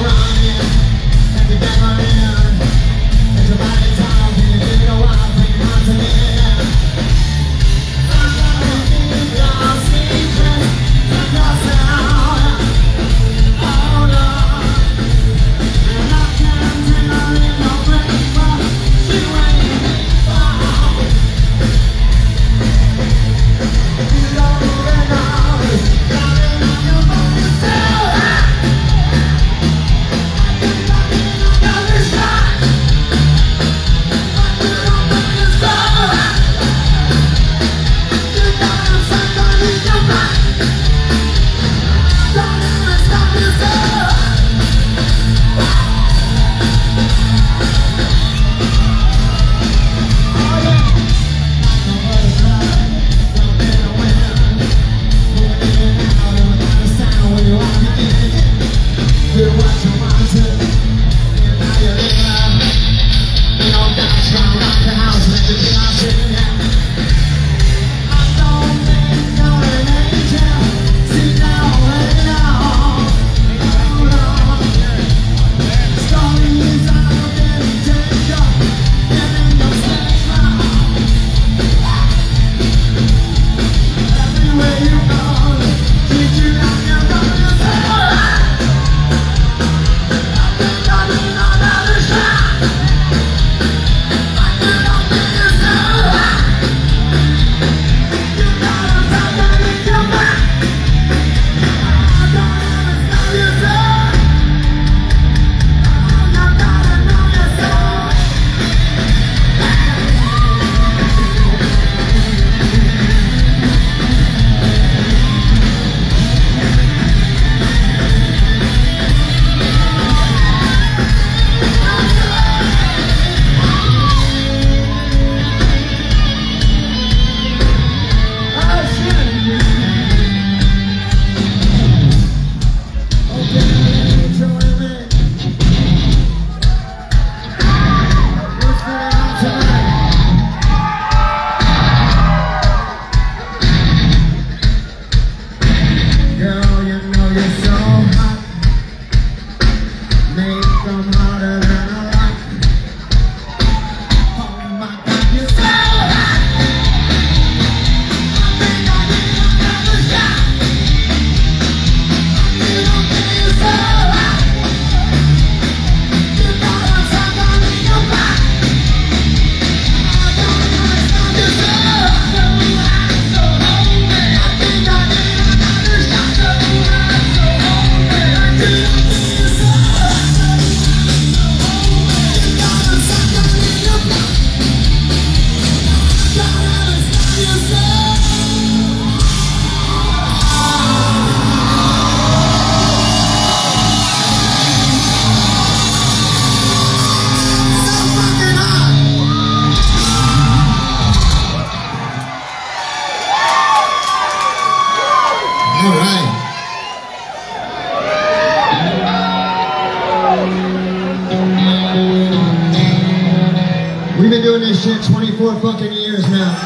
We've been doing this shit 24 fucking years now.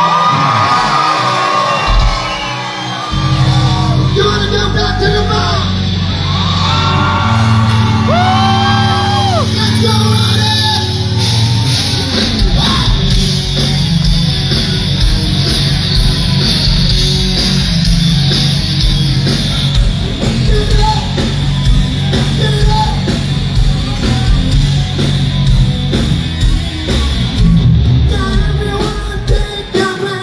You wanna go back to the mall? Let's go on it! Give it up! Give it up! Got everyone take your breath.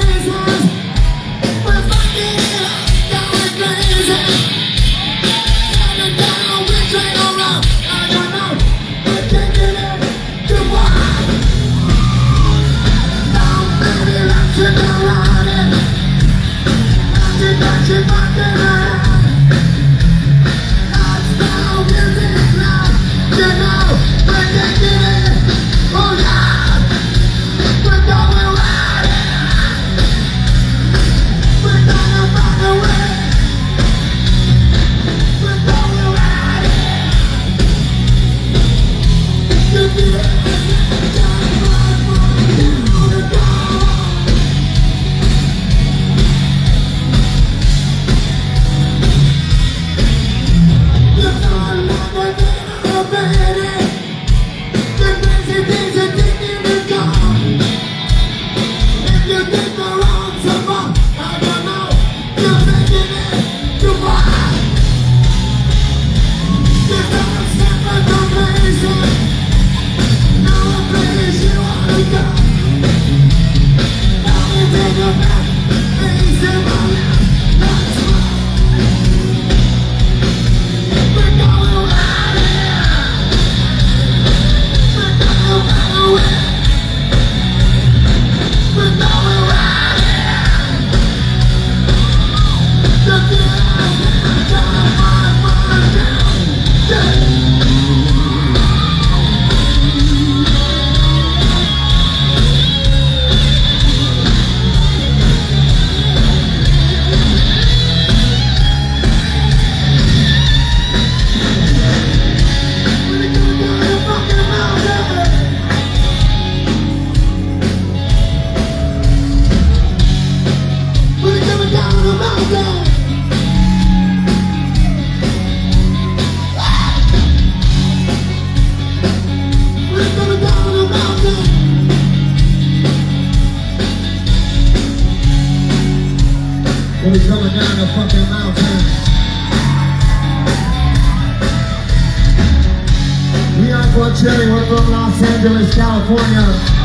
Buckcherry, we're from Los Angeles, California.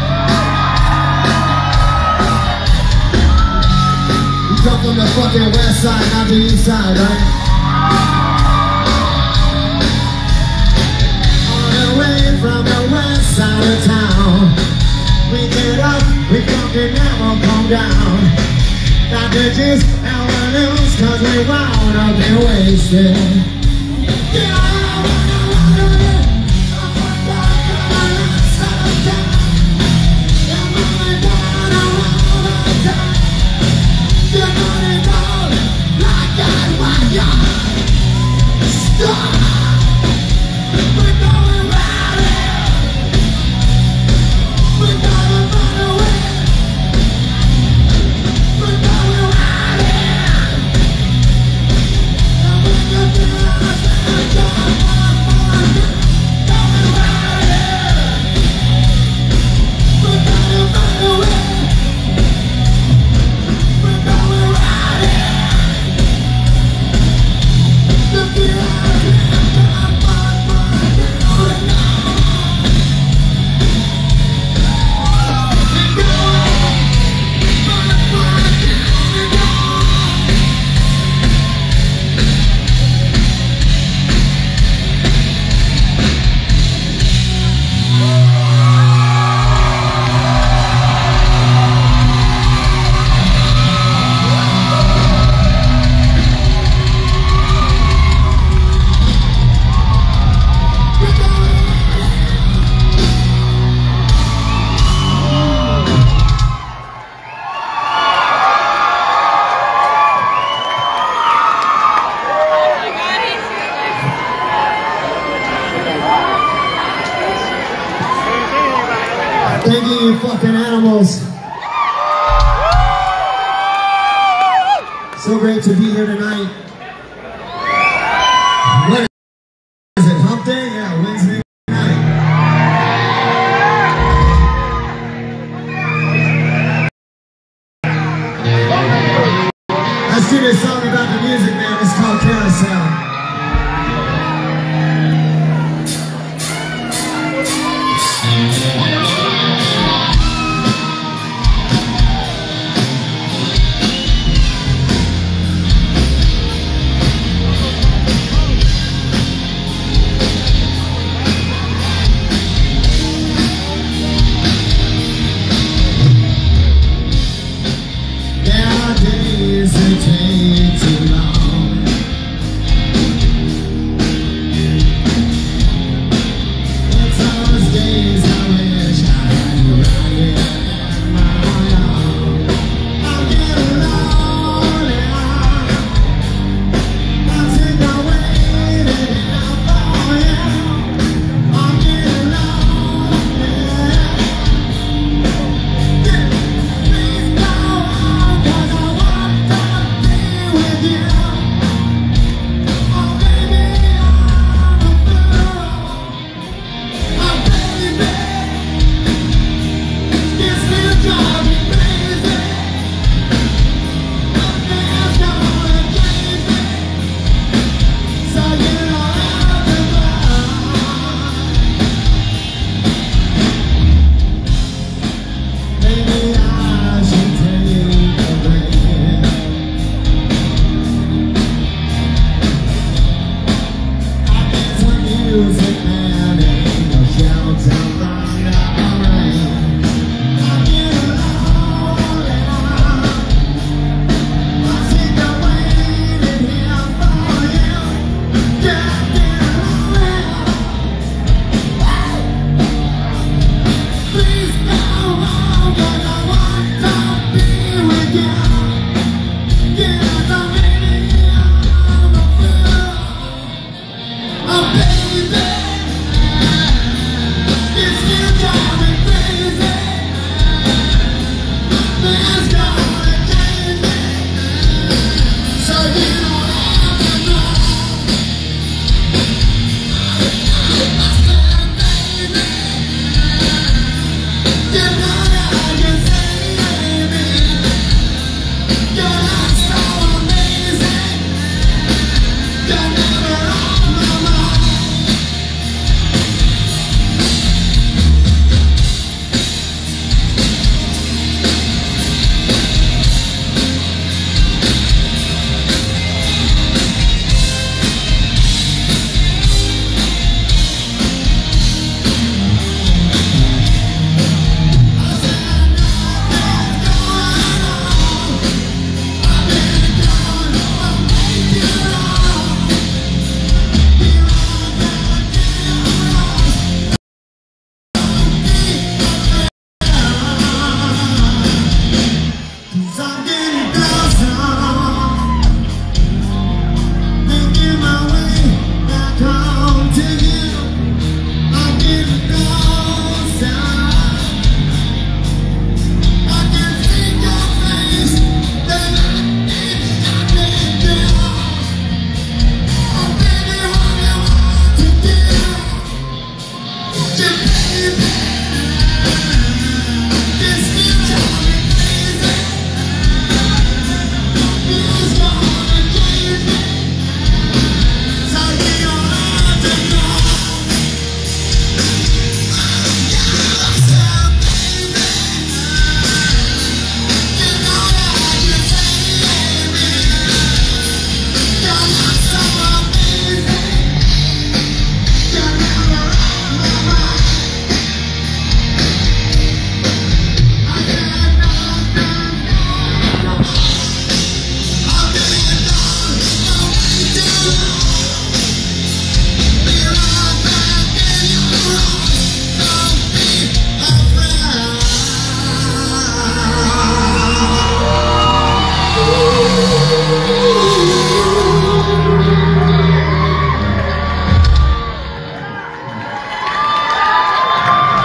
We come from the fucking west side, not the east side, right? On the way from the west side of town, we get up, we fucking never come down. Got the juice and we're loose, cause we wound up and wasted. Thank you, you fucking animals. So great to be here tonight. What is it, hump day? Yeah, Wednesday night. Let's do this song about the music, man. It's called Carousel.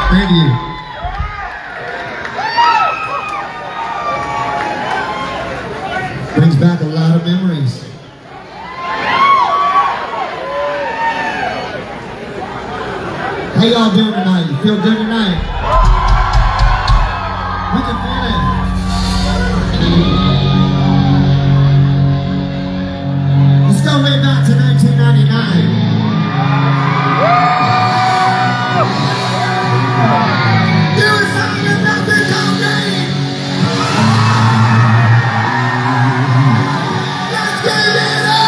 Thank you. Brings back a lot of memories. How y'all doing tonight? You feel good tonight? We can feel it. Let's go way back to 1999. Do something about the cocaine. Let's give it up.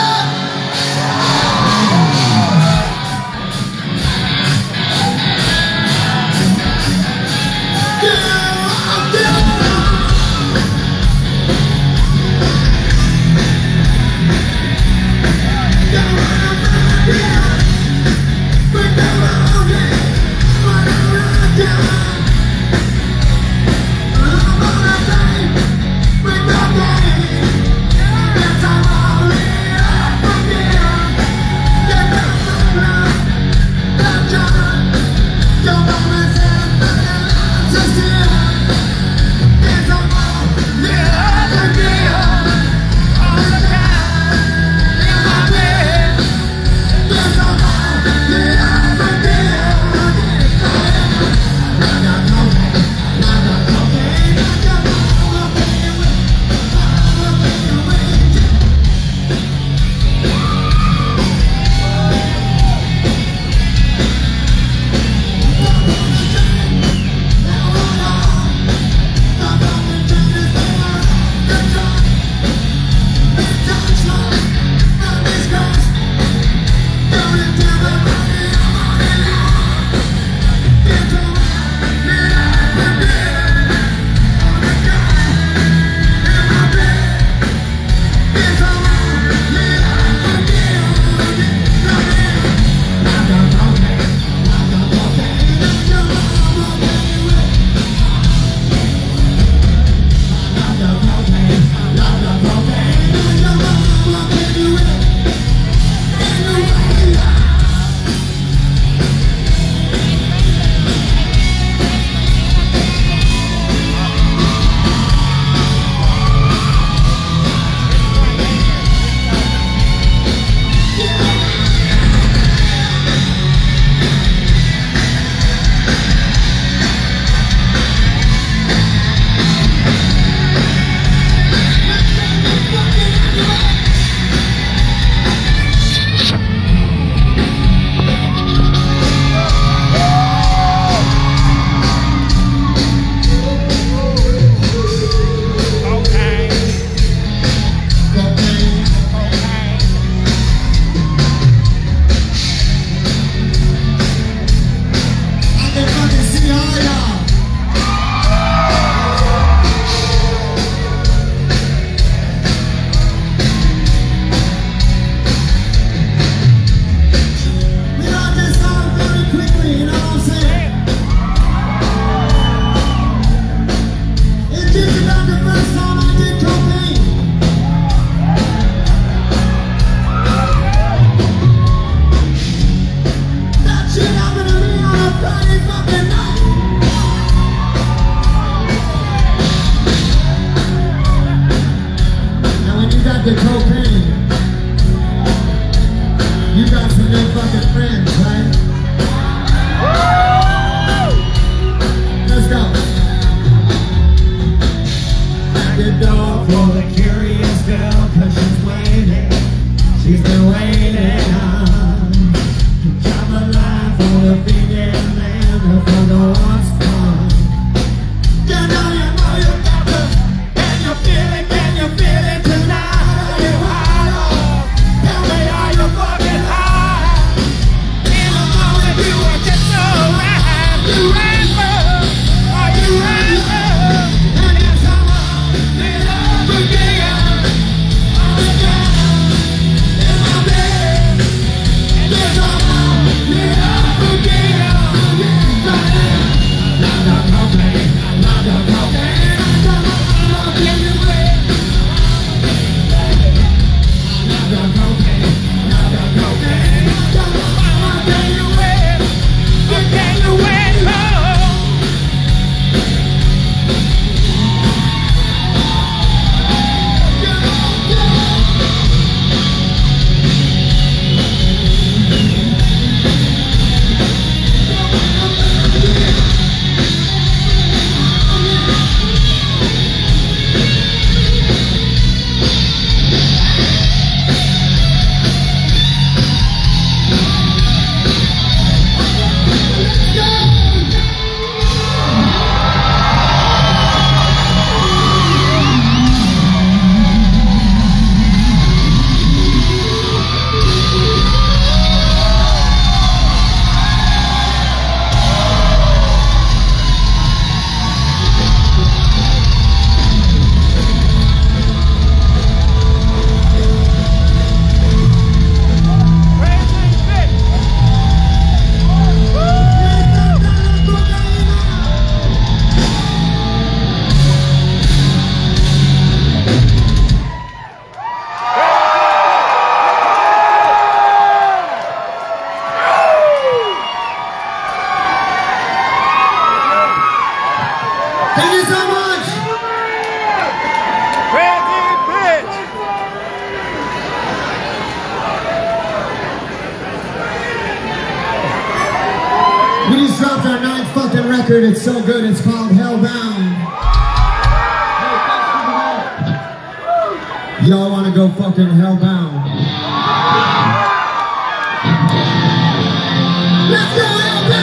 The cocaine. You got some good fucking friends, right? Let's go. At the door for the curious girl, 'cause she's waiting. She's been waiting on. Drop a line for the female man, for the one's fun. You know you got to, can you feel it tonight? We just dropped our 9th fucking record. It's so good. It's called Hellbound. Y'all wanna go fucking Hellbound? Let's go Hellbound!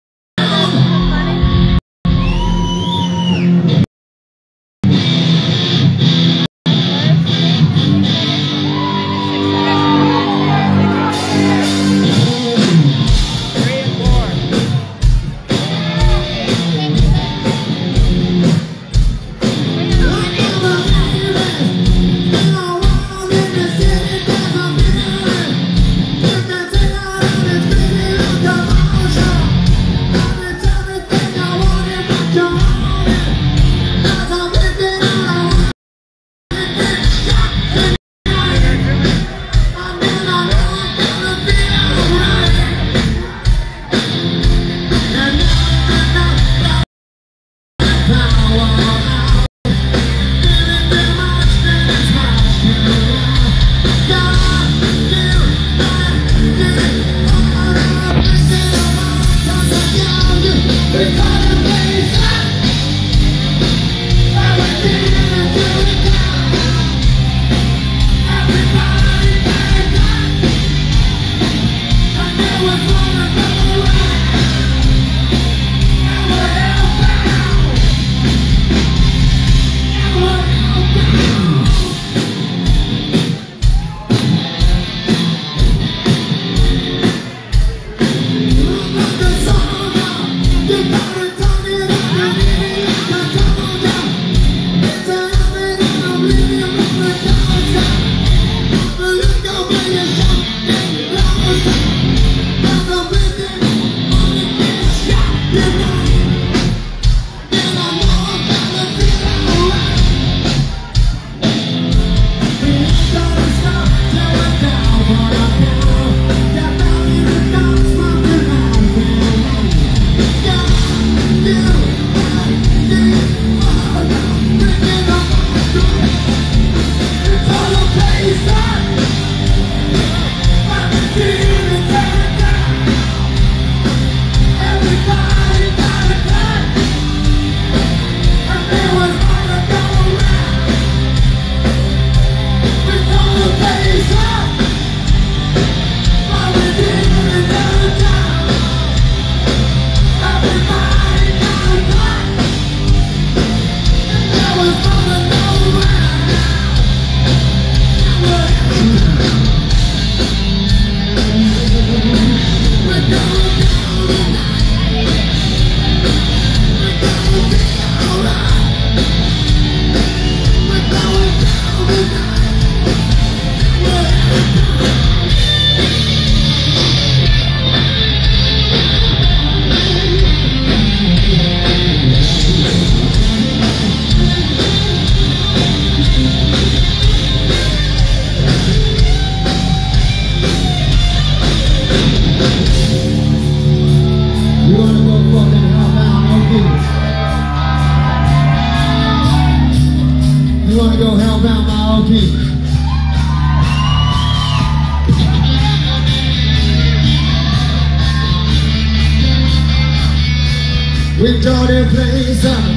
We tore the place up,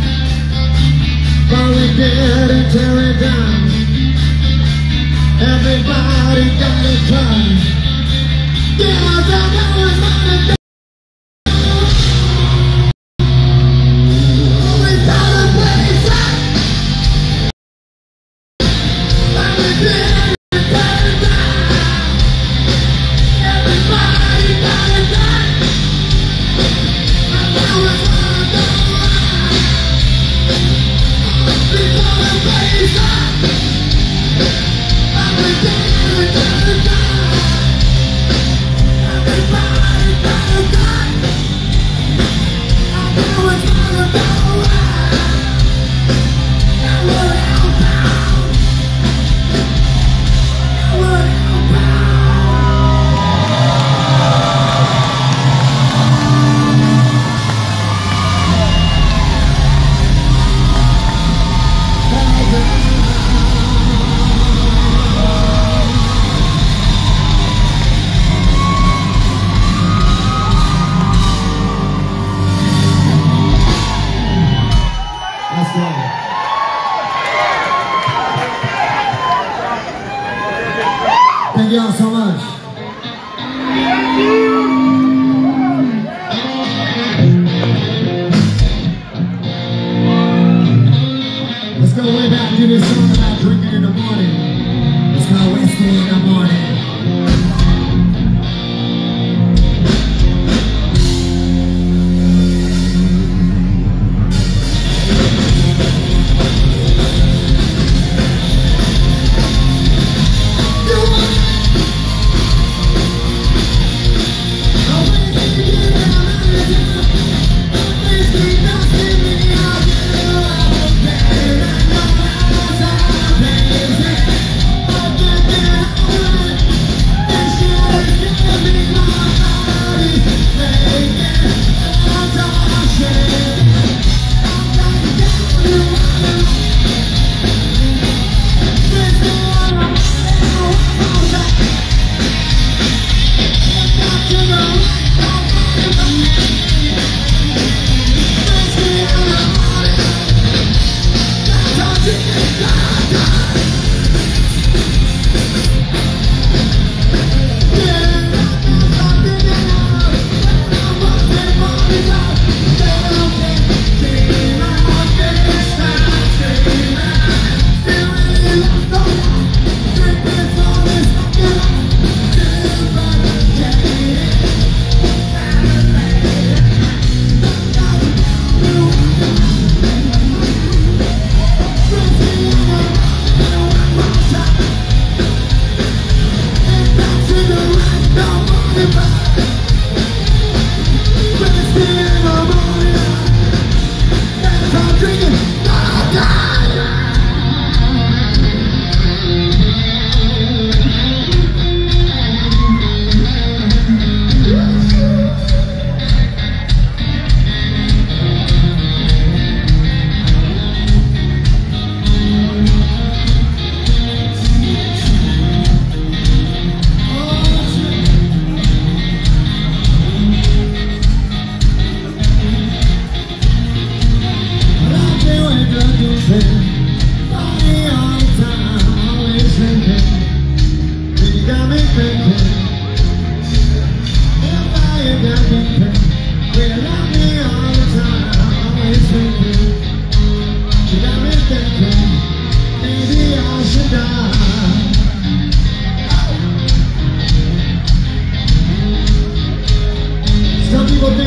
but we didn't tear it down. Everybody got a turn. Give us a hours on the day. We tore the place up, but we didn't tear it down. Everybody got a turn. Everybody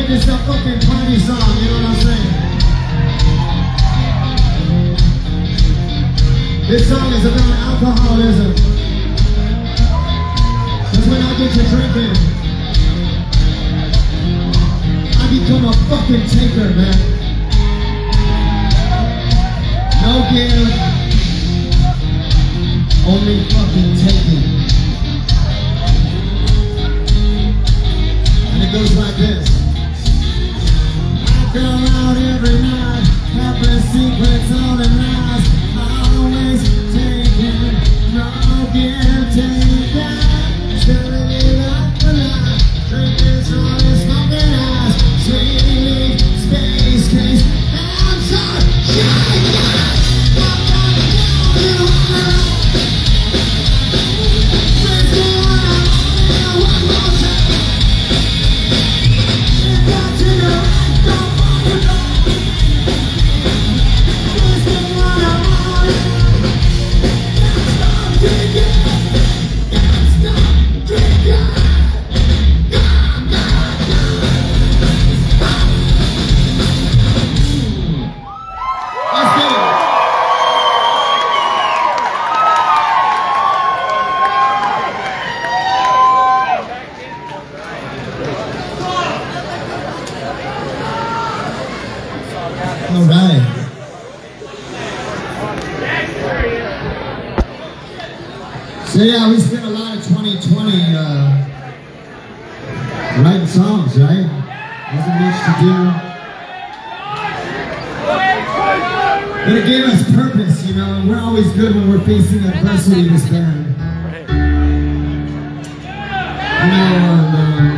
make this a fucking party song, you know what I'm saying? This song is about alcoholism. Because when I get to drinking, I become a fucking taker, man. No give, only fucking taking. And it goes like this. I go out every night, having secrets all the nights. Always taking, no give, taking. Staring it up the light, drinking strong, smoking eyes. Sweet space case, and sunshine. So yeah, we spent a lot of 2020 writing songs, right? Wasn't much to do. But it gave us purpose, you know, and we're always good when we're facing adversity in this band. You know,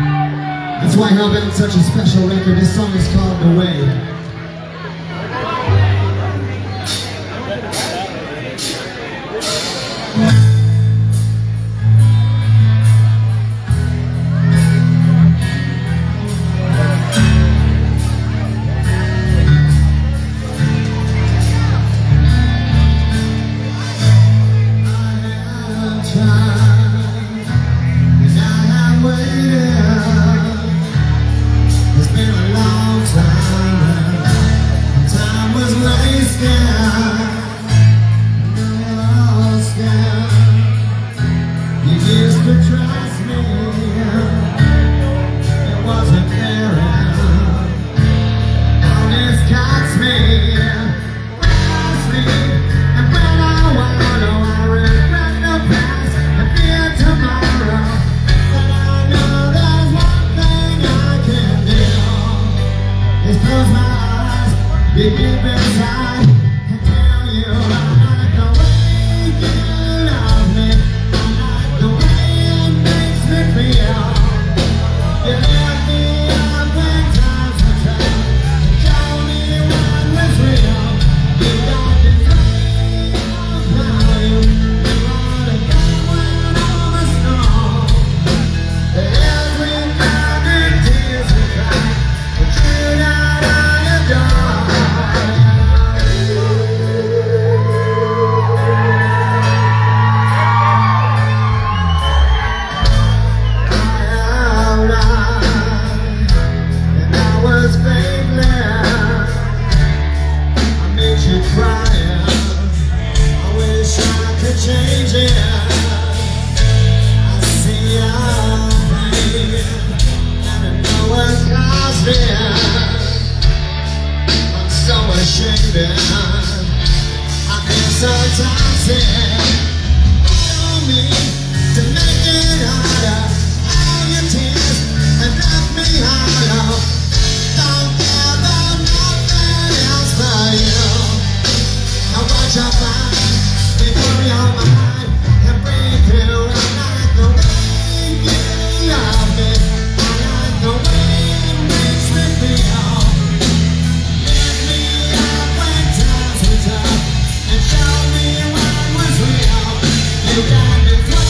that's why Hellbound's such a special record. This song is called The Way. You got me.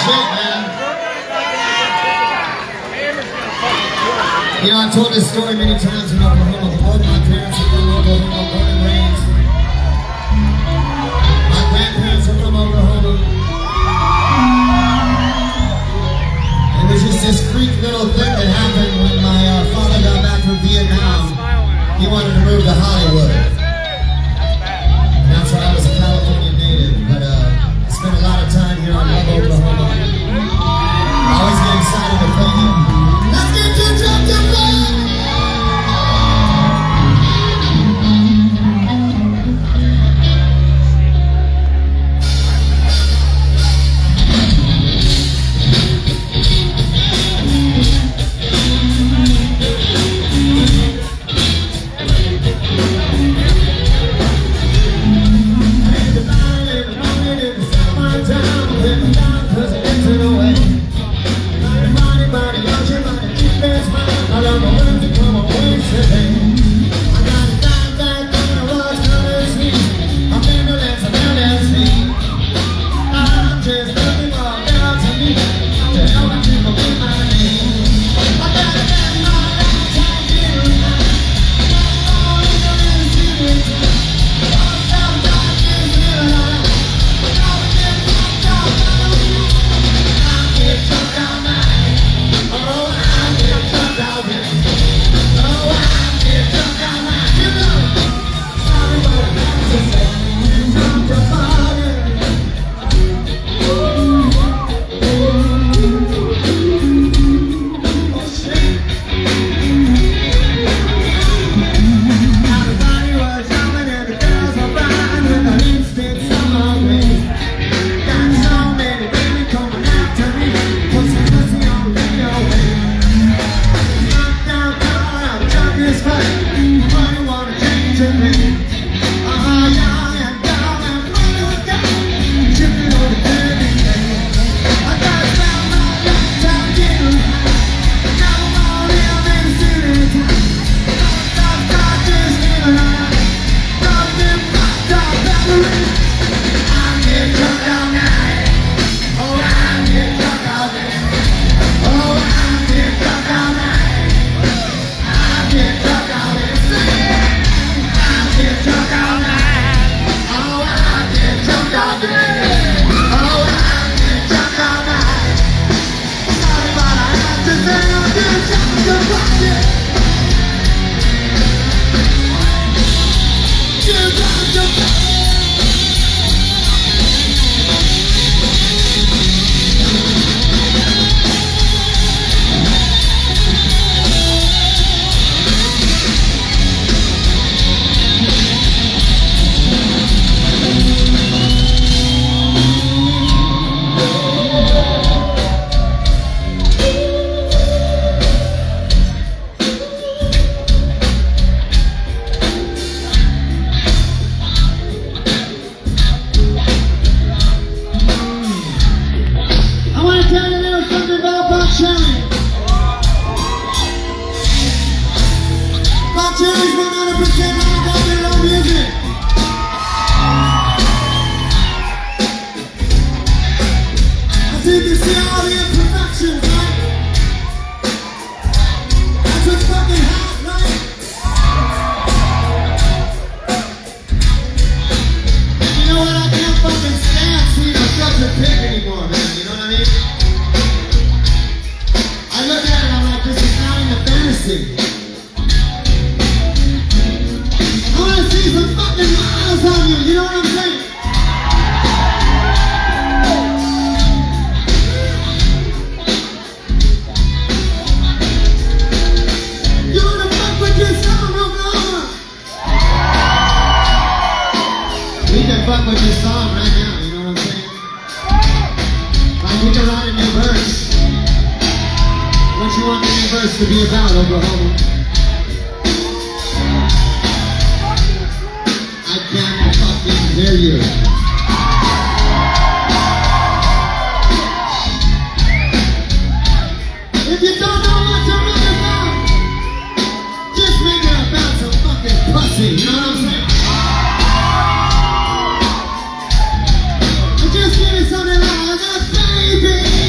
shit, man. You know, I've told this story many times in Oklahoma, but both my parents are from Oklahoma, born and raised. My grandparents are from Oklahoma. It was just this freak little thing that happened when my father got back from Vietnam. He wanted to move to Hollywood. And that's why I was a California native, but I spent a lot of time here on Love, Oklahoma. I always get excited to play here. Let's get too drunk to play! Buckcherry's been on to pretend like I got their own music. I think you see all the imperfections, right? That's what's fucking hot, right? You know what? I can't fucking stand seeing myself a pig anymore, man. You know what I mean? I look at it, I'm like, this is not in the fantasy. Some fucking miles on you, you know what I'm saying? You wanna fuck with your song, Oklahoma? We can fuck with your song right now, you know what I'm saying? Like we can write a new verse. What you want the new verse to be about, Oklahoma? Hear you. If you don't know what you're really about, just make it about some fucking pussy, you know what I'm saying? And just give me something like that, baby.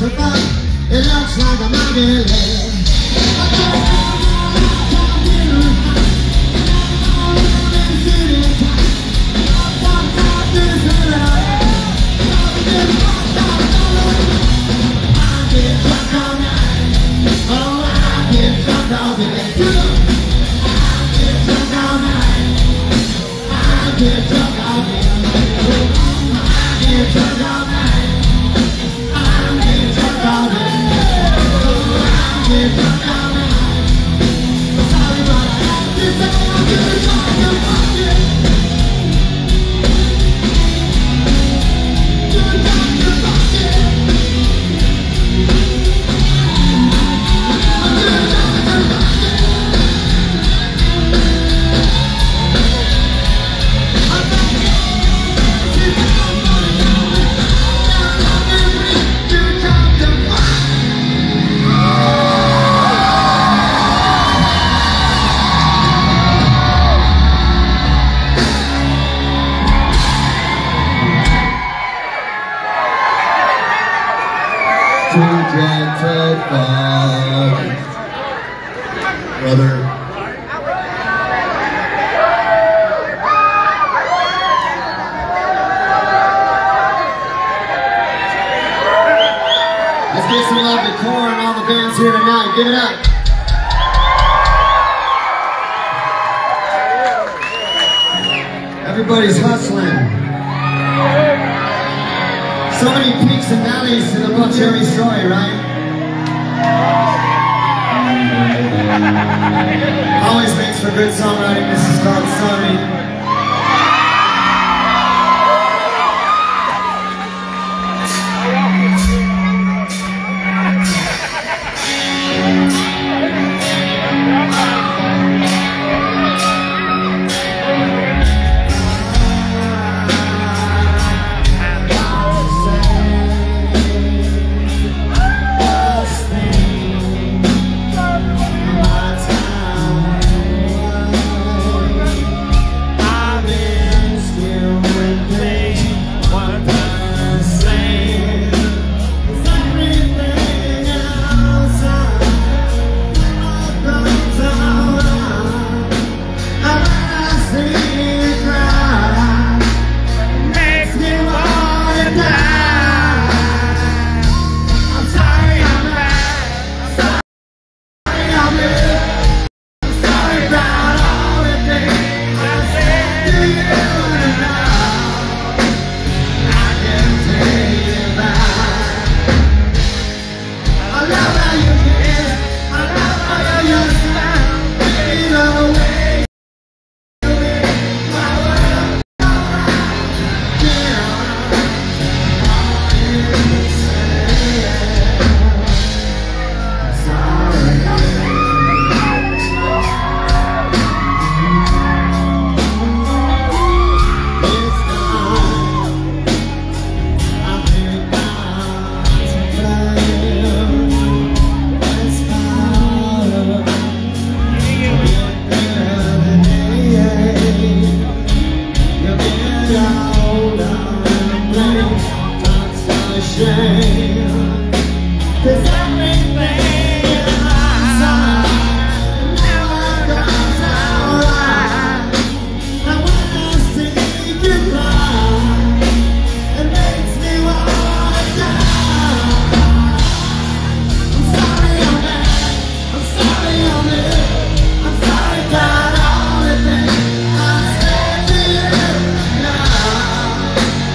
took up. It looks like a monkey leg. Brother. Let's give some love to Core and all the bands here tonight. Give it up. Everybody's hustling. So many peaks and valleys to the Buckcherry story, right? Always makes for good songwriting. This is called Sorry.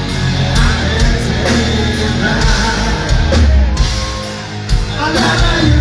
I love you.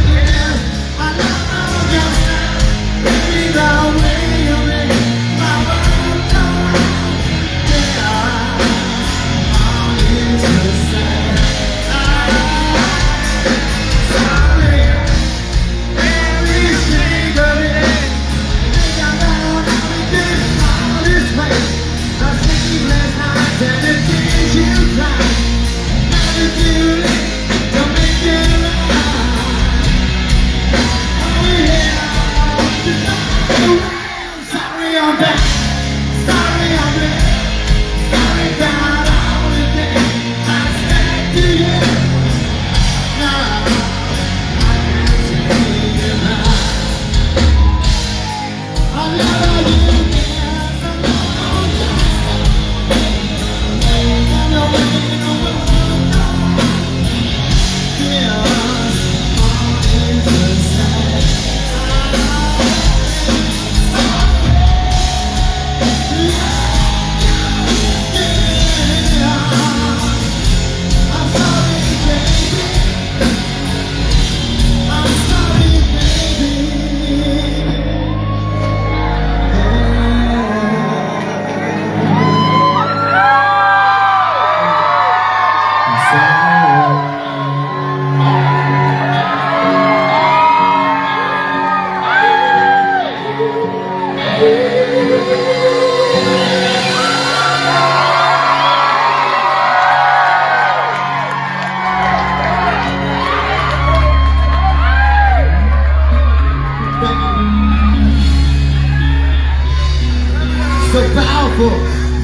powerful.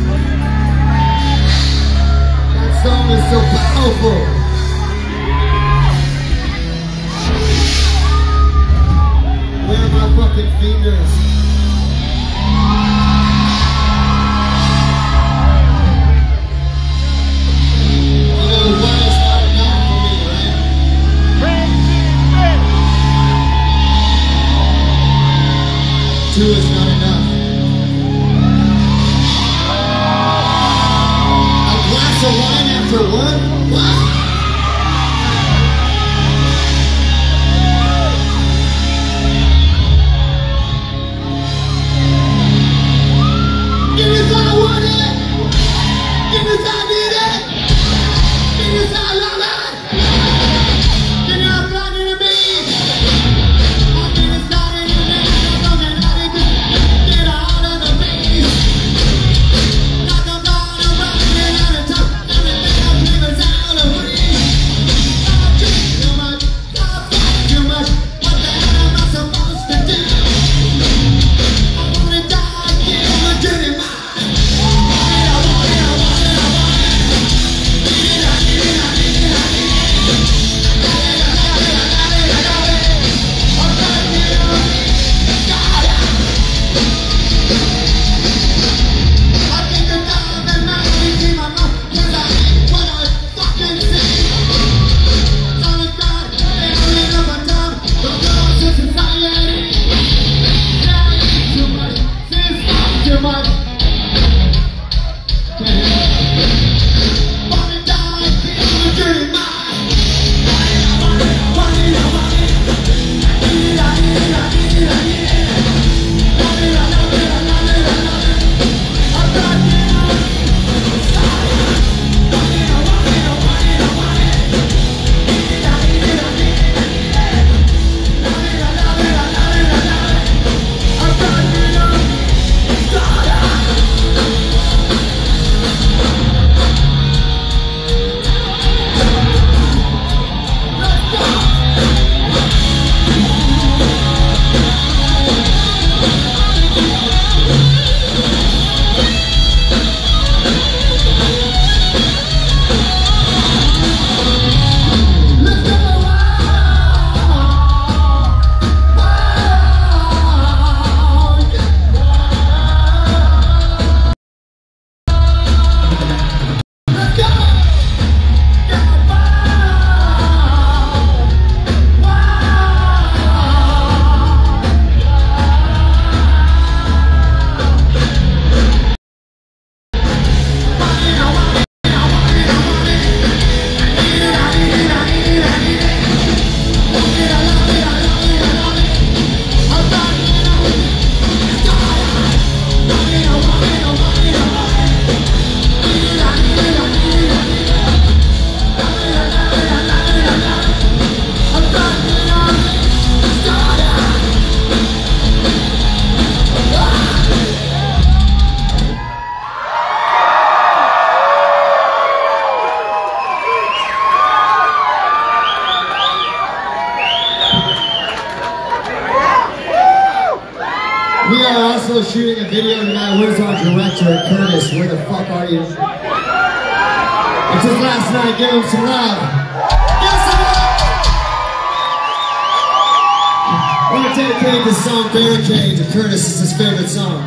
That song is so powerful. Where are my fucking fingers? Two is not enough. A glass of wine after work? What? Give us all I want it. Give us all I need it. Give us all I love it. Give us all I need to be. We are also shooting a video tonight. Where's our director, Curtis? Where the fuck are you? It's his last night. Give him some love. Give some love! I want to dedicate this song, Barricade, to Curtis. It's his favorite song.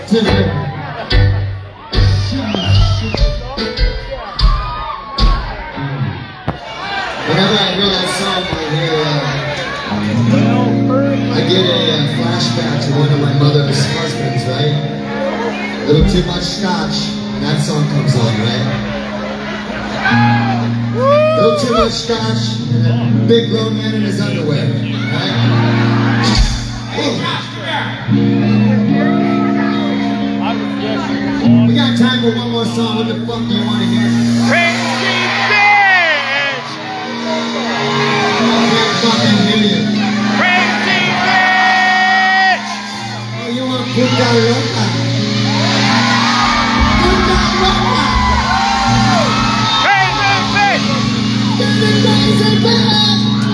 Whenever I hear that song, I get a flashback to one of my mother's husbands, right? A little too much scotch, and that song comes on, right? A little too much scotch, and a big grown man in his underwear, right? We got time for one more song. What the fuck do you want to hear? Crazy bitch! I can't fucking hear you. Crazy bitch! Oh, you want puta loca? Puta loca! Crazy bitch! You're the crazy bitch!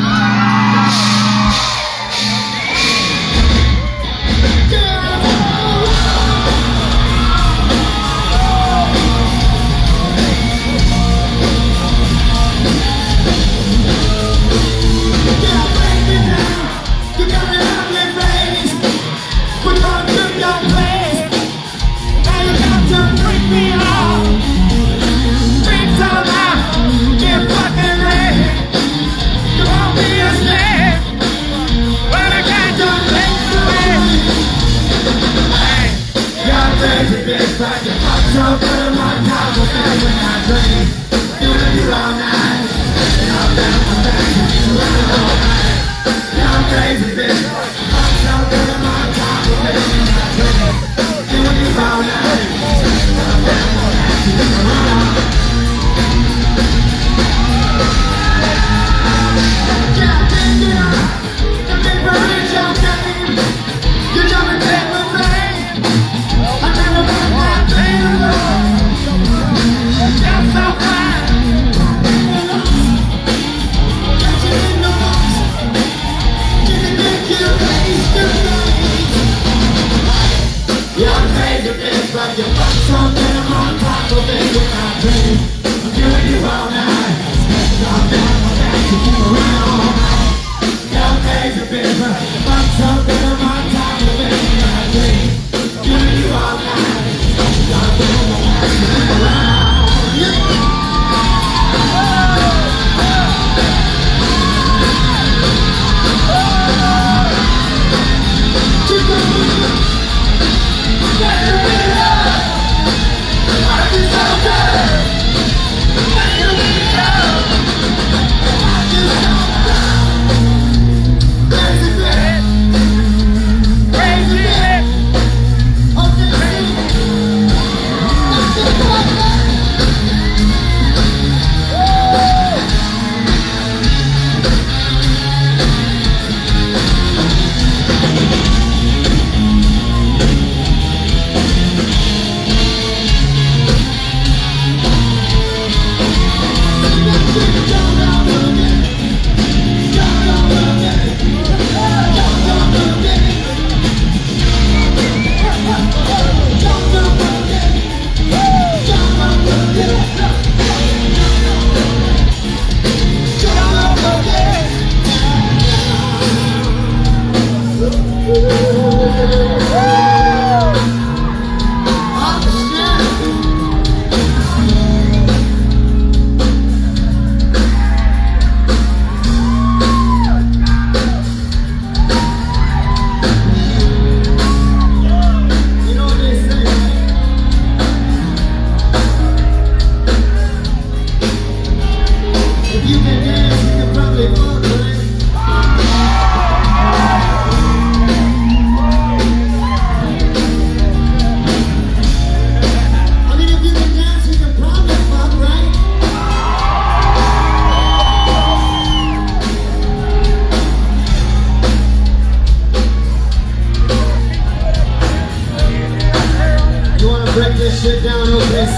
Break this shit down, OKC.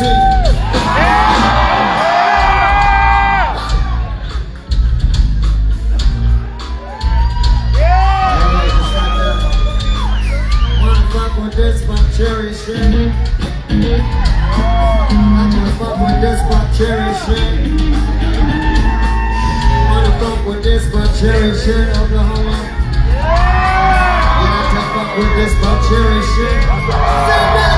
Wanna fuck with this Buckcherry shit? I'm gonna fuck with this Buckcherry shit. Wanna fuck with this Buckcherry shit, Oklahoma? Yeah, I fuck with this Buckcherry shit.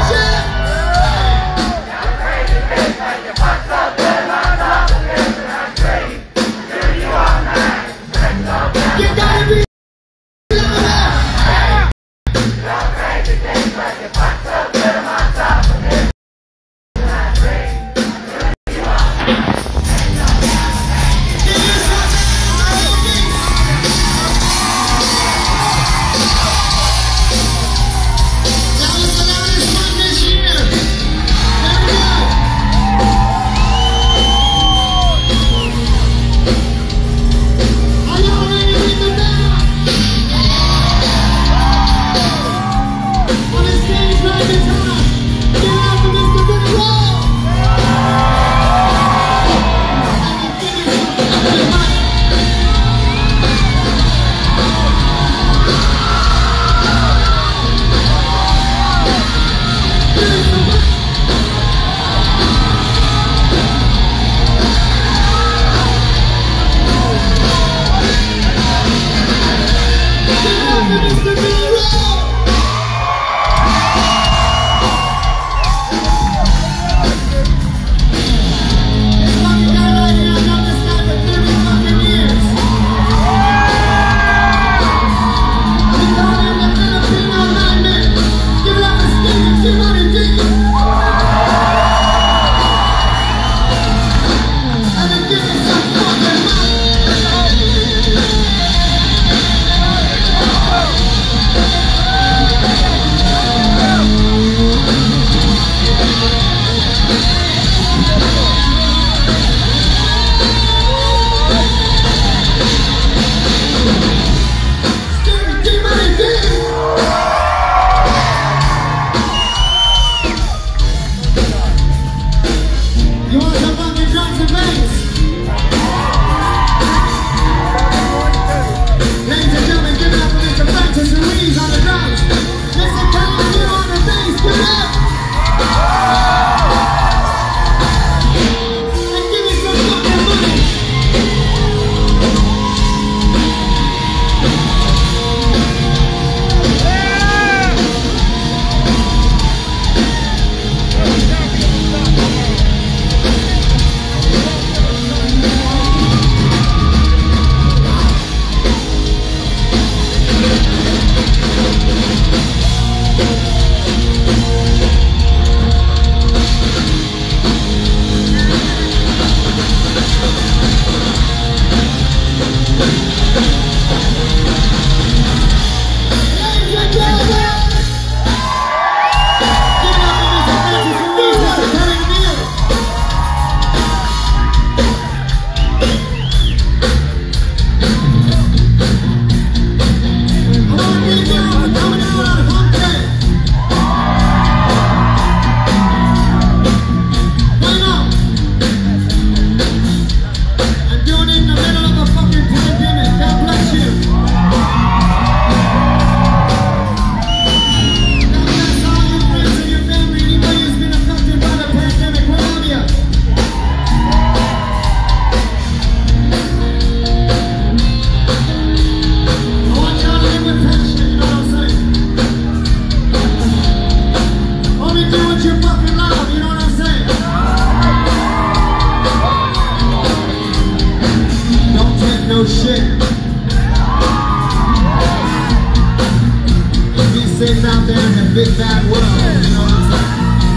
big bad world, you know what I'm saying?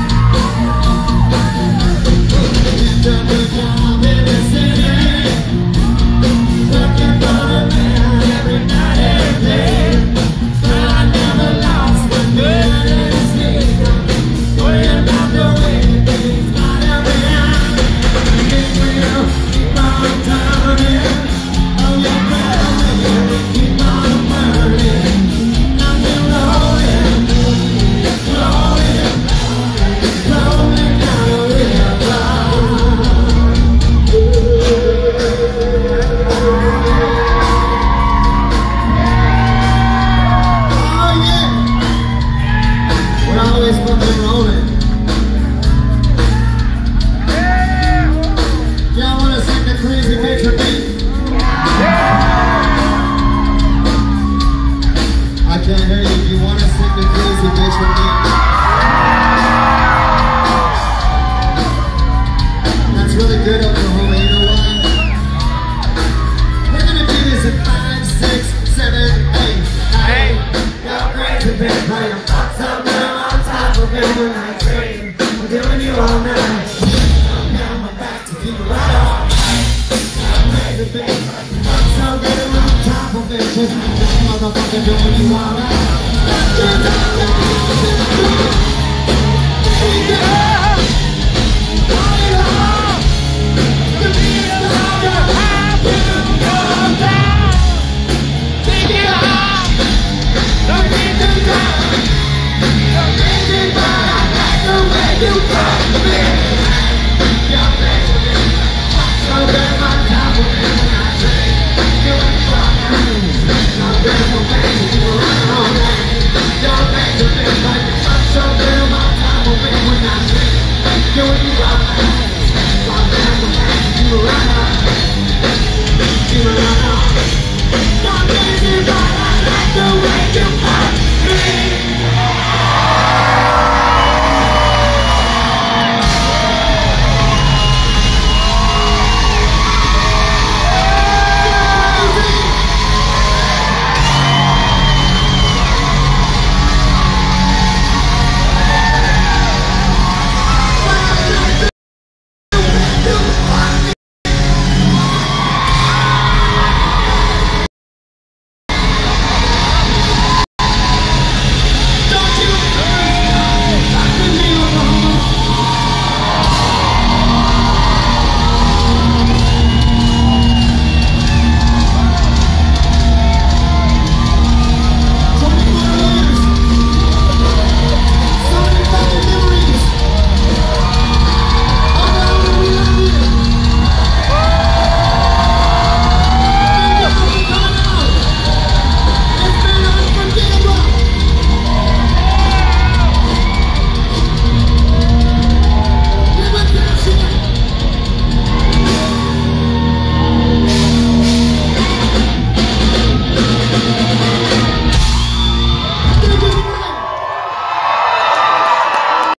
You've done a good job in the city, working for a man every night and day. But I never lost my good in the sleep, worrying about the way things might have been. Keep real, keep on turning, oh yeah, keep on burning. Nothing rolling, rolling, rolling down the river. Oh yeah, we're always fucking rolling. Y'all wanna sing the crazy bitch with me? I can't hear you. If you wanna sing the crazy bitch with me, that's really good, Oklahoma. You know what? We're gonna do this in 5, 6, 7, 8. Hey, go crazy bitch, playing fucks up there on top of it when I dream. I'm doing you all night. I'm down my back to keep it right on. Crazy bitch, fucks up there on top of it, just motherfucker doing you all night. You're